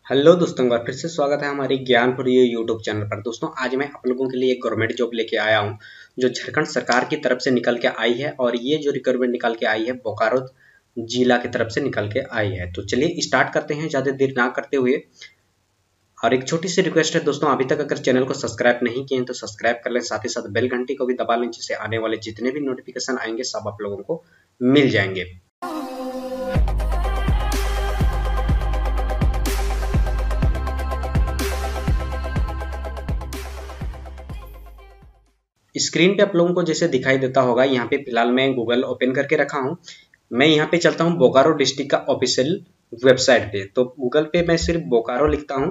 Hello दोस्तों, एक बार फिर से स्वागत है हमारे ज्ञान फॉर यू यूट्यूब चैनल पर। दोस्तों आज मैं आप लोगों के लिए एक गवर्नमेंट जॉब लेके आया हूं जो झारखंड सरकार की तरफ से निकल के आई है। और ये जो रिक्वायरमेंट निकल के आई है बोकारो जिला की तरफ से निकल के आई है। तो चलिए स्टार्ट करते हैं ज़्यादा देर ना करते हुए। और एक छोटी सी रिक्वेस्ट है दोस्तों, अभी तक अगर चैनल को सब्सक्राइब नहीं किए हैं तो सब्सक्राइब कर लें, साथ ही साथ बेल घंटी को भी दबा लें जिससे आने वाले जितने भी नोटिफिकेशन आएंगे सब आप लोगों को मिल जाएंगे। स्क्रीन पे आप लोगों को जैसे दिखाई देता होगा, यहाँ पे फिलहाल मैं गूगल ओपन करके रखा हूँ। मैं यहाँ पे चलता हूँ बोकारो डिस्ट्रिक्ट का ऑफिशियल वेबसाइट पे। तो गूगल पे मैं सिर्फ बोकारो लिखता हूँ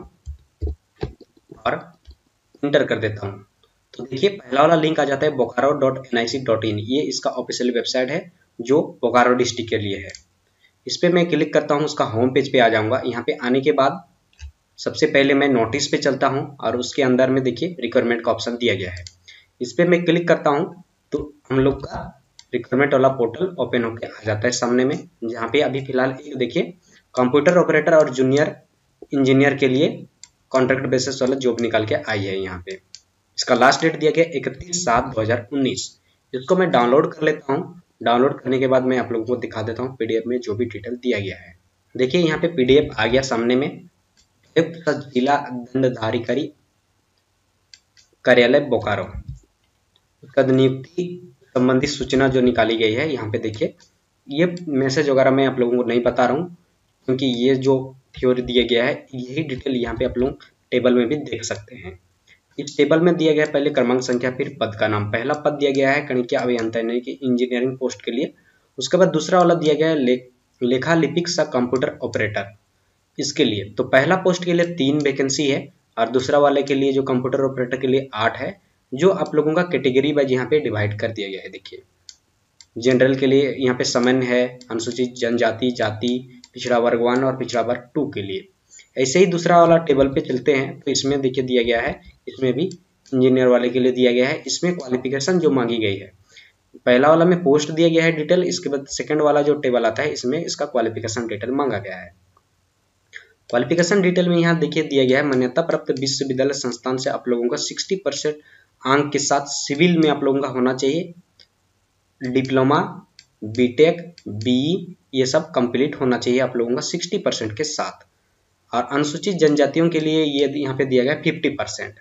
और इंटर कर देता हूँ। तो देखिए पहला वाला लिंक आ जाता है bokaro.nic.in। ये इसका ऑफिशियल वेबसाइट है जो बोकारो डिस्ट्रिक्ट के लिए है। इस पे मैं क्लिक करता हूँ, उसका होम पेज पे आ जाऊंगा। यहाँ पे आने के बाद सबसे पहले मैं नोटिस पे चलता हूँ और उसके अंदर में देखिए रिक्वायरमेंट का ऑप्शन दिया गया है। इस पर मैं क्लिक करता हूं तो हम लोग का रिक्वायरमेंट वाला पोर्टल ओपन होकर आ जाता है सामने में, जहां पे अभी फिलहाल एक देखिए कंप्यूटर ऑपरेटर और जूनियर इंजीनियर के लिए कॉन्ट्रैक्ट बेसिस वाला जॉब निकाल के आई है। यहाँ पे इसका लास्ट डेट दिया गया 31/7/2019। इसको मैं डाउनलोड कर लेता हूँ। डाउनलोड करने के बाद मैं आप लोगों को दिखा देता हूँ पीडीएफ में जो भी डिटेल दिया गया है। देखिए यहाँ पे पीडीएफ आ गया सामने में। जिला दंडाधिकारी कार्यालय बोकारो उसका नियुक्ति संबंधी सूचना जो निकाली गई है। यहाँ पे देखिए ये मैसेज वगैरह मैं आप लोगों को नहीं बता रहा हूँ क्योंकि ये जो थ्योरी दिया गया है यही डिटेल यहाँ पे आप लोग टेबल में भी देख सकते हैं। इस टेबल में दिया गया है पहले क्रमांक संख्या, फिर पद का नाम। पहला पद दिया गया है गणितीय अभियंता यानी कि इंजीनियरिंग पोस्ट के लिए। उसके बाद दूसरा वाला दिया गया है लेखा लिपिक सा कंप्यूटर ऑपरेटर इसके लिए। तो पहला पोस्ट के लिए 3 वैकेंसी है और दूसरा वाले के लिए जो कंप्यूटर ऑपरेटर के लिए 8 है, जो आप लोगों का कैटेगरी वाइज यहाँ पे डिवाइड कर दिया गया है। देखिए जनरल के लिए यहाँ पे सामान्य है, अनुसूचित जनजाति, जाति, पिछड़ा वर्ग 1 और पिछड़ा वर्ग 2 के लिए। ऐसे ही दूसरा वाला टेबल पे चलते हैं तो इसमें देखिए दिया गया है, इसमें भी इंजीनियर वाले के लिए दिया गया है। इसमें क्वालिफिकेशन जो मांगी गई है, पहला वाला में पोस्ट दिया गया है डिटेल, इसके बाद सेकंड वाला जो टेबल आता है इसमें इसका क्वालिफिकेशन डिटेल मांगा गया है। क्वालिफिकेशन डिटेल में यहाँ देखिए दिया गया है मान्यता प्राप्त विश्वविद्यालय संस्थान से आप लोगों का 60% अंक के साथ सिविल में आप लोगों का होना चाहिए। डिप्लोमा, बीटेक, बीई ये सब कंप्लीट होना चाहिए आप लोगों का 60% के साथ। और अनुसूचित जनजातियों के लिए ये यहाँ पे दिया गया 50%।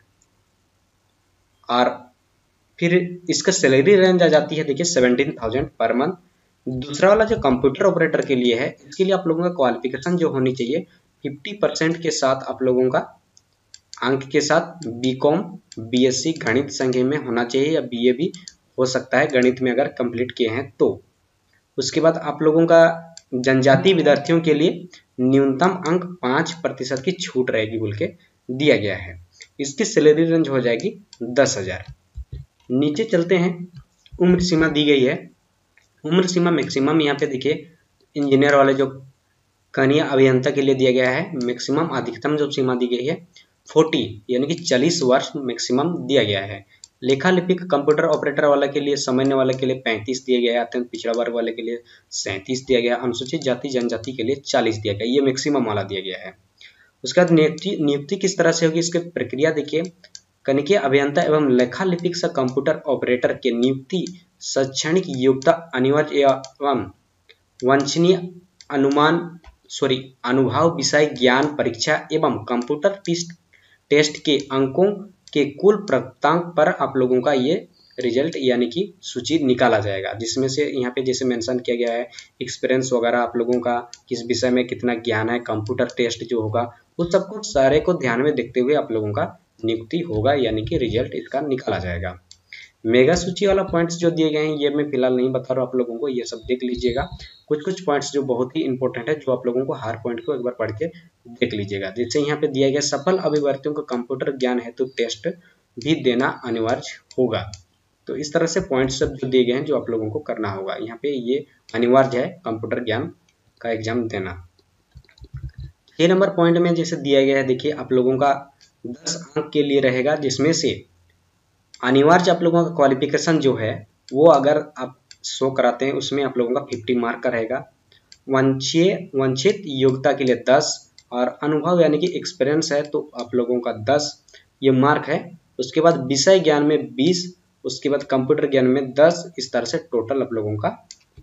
और फिर इसका सैलरी रेंज आ जाती है देखिए 17,000 पर मंथ। दूसरा वाला जो कंप्यूटर ऑपरेटर के लिए है, इसके लिए आप लोगों का क्वालिफिकेशन जो होनी चाहिए 50% के साथ आप लोगों का अंक के साथ बीकॉम, बीएससी गणित संघ में होना चाहिए या बीए भी हो सकता है गणित में अगर कंप्लीट किए हैं तो। उसके बाद आप लोगों का जनजातीय विद्यार्थियों के लिए न्यूनतम अंक 5% की छूट रहेगी बोल के दिया गया है। इसकी सैलरी रेंज हो जाएगी 10,000। नीचे चलते हैं, उम्र सीमा दी गई है। उम्र सीमा मैक्सिमम यहाँ पे देखिए इंजीनियर वाले जो कनीय अभियंता के लिए दिया गया है, मैक्सिमम अधिकतम जो सीमा दी गई है 40 यानी कि 40 वर्ष मैक्सिमम दिया गया है। लेखा लिपिक कंप्यूटर ऑपरेटर वाला के लिए, सामान्य वाले के लिए 35 दिया गया है, अत्यंत पिछड़ा वर्ग वाले के लिए 37 दिया गया, अनुसूचित जाति जनजाति के लिए 40 दिया गया। ये मैक्सिमम वाला दिया गया है। उसके बाद नियुक्ति किस तरह से होगी, इसकी प्रक्रिया देखिए। कनिकीय अभियंता एवं लेखा लिपिक सा कंप्यूटर ऑपरेटर के नियुक्ति शैक्षणिक योग्यता अनिवार्य एवं वांछनीय अनुभव विषय ज्ञान परीक्षा एवं कंप्यूटर टेस्ट के अंकों के कुल प्राप्तांक पर आप लोगों का ये रिजल्ट यानी कि सूची निकाला जाएगा, जिसमें से यहाँ पे जैसे मेंशन किया गया है एक्सपीरियंस वगैरह आप लोगों का किस विषय में कितना ज्ञान है, कंप्यूटर टेस्ट जो होगा उस सबको सारे को ध्यान में देखते हुए आप लोगों का नियुक्ति होगा यानी कि रिजल्ट इसका निकाला जाएगा। मेगा सूची वाला पॉइंट्स जो दिए गए हैं ये मैं फिलहाल नहीं बता रहा हूँ आप लोगों को, ये सब देख लीजिएगा। कुछ पॉइंट्स जो बहुत ही इंपॉर्टेंट है जो आप लोगों को हर पॉइंट को एक बार पढ़ के देख लीजिएगा। जैसे यहाँ पे दिया गया सफल अभ्यर्थियों को कंप्यूटर ज्ञान हेतु टेस्ट भी देना अनिवार्य होगा। तो इस तरह से पॉइंट्स सब जो दिए गए हैं जो आप लोगों को करना होगा, यहाँ पे ये अनिवार्य है कंप्यूटर ज्ञान का एग्जाम देना। 6 नंबर पॉइंट में जैसे दिया गया है देखिए आप लोगों का 10 अंक के लिए रहेगा, जिसमें से अनिवार्य आप लोगों का क्वालिफिकेशन जो है वो अगर आप शो कराते हैं उसमें आप लोगों का 50 मार्क का रहेगा। वंचित योग्यता के लिए 10, और अनुभव यानी कि एक्सपीरियंस है तो आप लोगों का 10 ये मार्क है। उसके बाद विषय ज्ञान में 20, उसके बाद कंप्यूटर ज्ञान में 10, इस तरह से टोटल आप लोगों का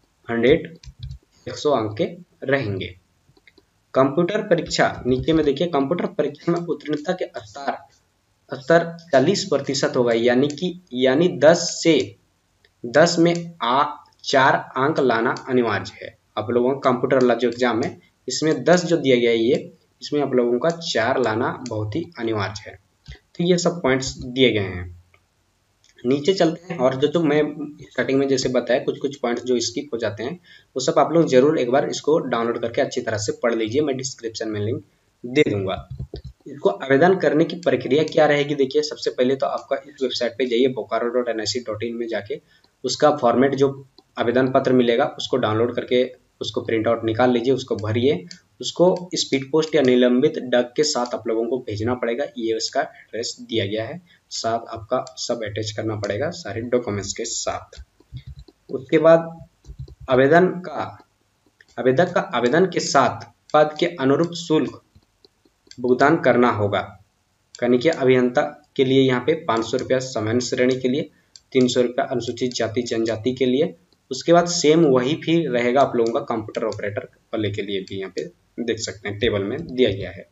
100 अंक के रहेंगे। कंप्यूटर परीक्षा नीचे में देखिए, कंप्यूटर परीक्षा में उत्तीर्णता के स्तर 40% होगा, यानी 10 में 4 अंक लाना अनिवार्य है। आप लोगों का कंप्यूटर वाला जो एग्जाम है इसमें 10 जो दिया गया है ये, इसमें आप लोगों का 4 लाना बहुत ही अनिवार्य है। तो ये सब पॉइंट्स दिए गए हैं। नीचे चलते हैं और जो मैं स्टार्टिंग में जैसे बताया कुछ पॉइंट्स जो स्किप हो जाते हैं वो सब आप लोग जरूर एक बार इसको डाउनलोड करके अच्छी तरह से पढ़ लीजिए। मैं डिस्क्रिप्शन में लिंक दे दूंगा। इसको आवेदन करने की प्रक्रिया क्या रहेगी, देखिए सबसे पहले तो आपका इस वेबसाइट पे जाइए bokaro.nic.in में जाके उसका फॉर्मेट जो आवेदन पत्र मिलेगा उसको डाउनलोड करके उसको प्रिंट आउट निकाल लीजिए, उसको भरिए, उसको स्पीड पोस्ट या निलंबित डाक के साथ आप लोगों को भेजना पड़ेगा। ये उसका एड्रेस दिया गया है, साथ आपका सब अटैच करना पड़ेगा सारे डॉक्यूमेंट्स के साथ। उसके बाद आवेदक का आवेदन के साथ पद के अनुरूप शुल्क भुगतान करना होगा। यानी कि अभियंता के लिए यहाँ पे 500 रुपया सामान्य श्रेणी के लिए, 300 रुपया अनुसूचित जाति जनजाति के लिए। उसके बाद सेम वही फी रहेगा आप लोगों का कंप्यूटर ऑपरेटर वाले के लिए भी, यहाँ पे देख सकते हैं टेबल में दिया गया है।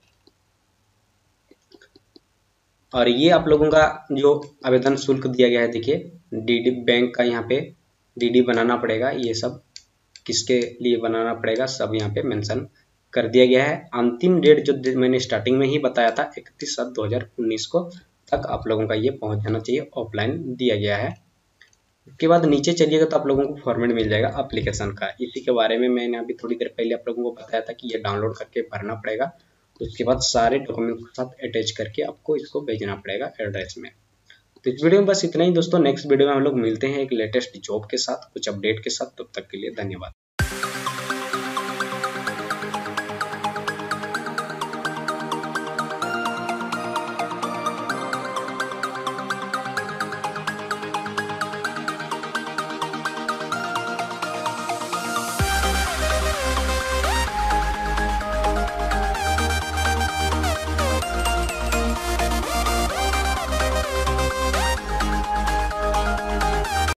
और ये आप लोगों का जो आवेदन शुल्क दिया गया है, देखिए डीडी बैंक का यहाँ पे डीडी बनाना पड़ेगा, ये सब किसके लिए बनाना पड़ेगा सब यहाँ पे मेंशन कर दिया गया है। अंतिम डेट जो मैंने स्टार्टिंग में ही बताया था 31/7/2019 को तक आप लोगों का ये पहुंच जाना चाहिए, ऑफलाइन दिया गया है। उसके बाद नीचे चलिएगा तो आप लोगों को फॉर्मेट मिल जाएगा एप्लीकेशन का। इसी के बारे में मैंने अभी थोड़ी देर पहले आप लोगों को बताया था कि ये डाउनलोड करके भरना पड़ेगा। उसके बाद सारे डॉक्यूमेंट के साथ अटैच करके आपको इसको भेजना पड़ेगा एड्रेस में। तो इस वीडियो में बस इतना ही दोस्तों। नेक्स्ट वीडियो में हम लोग मिलते हैं एक लेटेस्ट जॉब के साथ, कुछ अपडेट के साथ। तब तक के लिए धन्यवाद।